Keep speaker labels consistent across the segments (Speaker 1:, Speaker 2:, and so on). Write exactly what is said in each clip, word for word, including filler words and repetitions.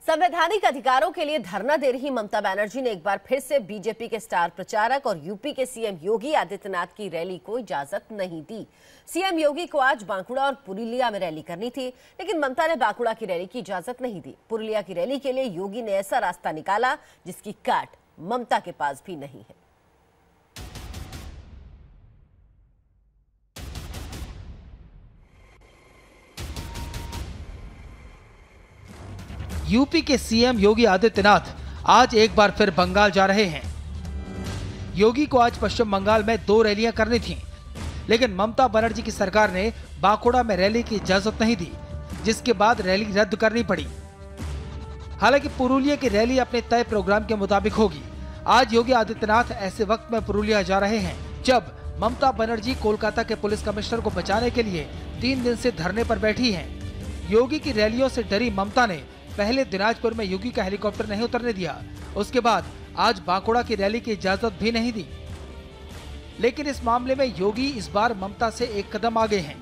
Speaker 1: संवैधानिक अधिकारों के लिए धरना दे रही ममता बनर्जी ने एक बार फिर से बीजेपी के स्टार प्रचारक और यूपी के सीएम योगी आदित्यनाथ की रैली को इजाजत नहीं दी। सीएम योगी को आज बांकुड़ा और पुरुलिया में रैली करनी थी, लेकिन ममता ने बांकुड़ा की रैली की इजाजत नहीं दी। पुरुलिया की रैली के लिए योगी ने ऐसा रास्ता निकाला जिसकी काट ममता के पास भी नहीं है।
Speaker 2: यूपी के सीएम योगी आदित्यनाथ आज एक बार फिर बंगाल जा रहे हैं। योगी को आज पश्चिम बंगाल में दो रैलियां करनी थीं, लेकिन ममता बनर्जी की सरकार ने बांकुड़ा में रैली की इजाजत नहीं दी, जिसके बाद रैली रद्द करनी पड़ी। हालांकि पुरुलिया की रैली अपने तय प्रोग्राम के मुताबिक होगी। आज योगी आदित्यनाथ ऐसे वक्त में पुरुलिया जा रहे हैं जब ममता बनर्जी कोलकाता के पुलिस कमिश्नर को बचाने के लिए तीन दिन से धरने पर बैठी हैं। योगी की रैलियों से डरी ममता ने पहले दिनाजपुर में योगी का हेलीकॉप्टर नहीं उतरने दिया, उसके बाद आज बांकुड़ा की रैली की इजाजत भी नहीं दी। लेकिन इस मामले में योगी इस बार ममता से एक कदम आगे हैं।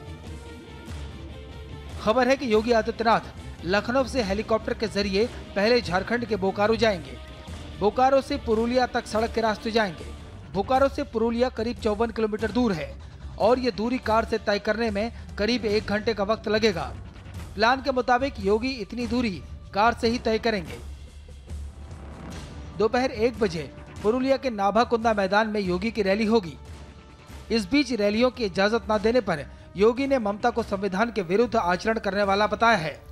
Speaker 2: खबर है कि योगी आदित्यनाथ लखनऊ से हेलीकॉप्टर के जरिए पहले झारखंड के बोकारो जाएंगे। बोकारो से पुरुलिया तक सड़क के रास्ते जाएंगे। बोकारो से पुरुलिया करीब चौवन किलोमीटर दूर है और ये दूरी कार से तय करने में करीब एक घंटे का वक्त लगेगा। प्लान के मुताबिक योगी इतनी दूरी कार से ही तय करेंगे। दोपहर एक बजे पुरुलिया के नाभाकुंदा मैदान में योगी की रैली होगी। इस बीच रैलियों की इजाजत न देने पर योगी ने ममता को संविधान के विरुद्ध आचरण करने वाला बताया है।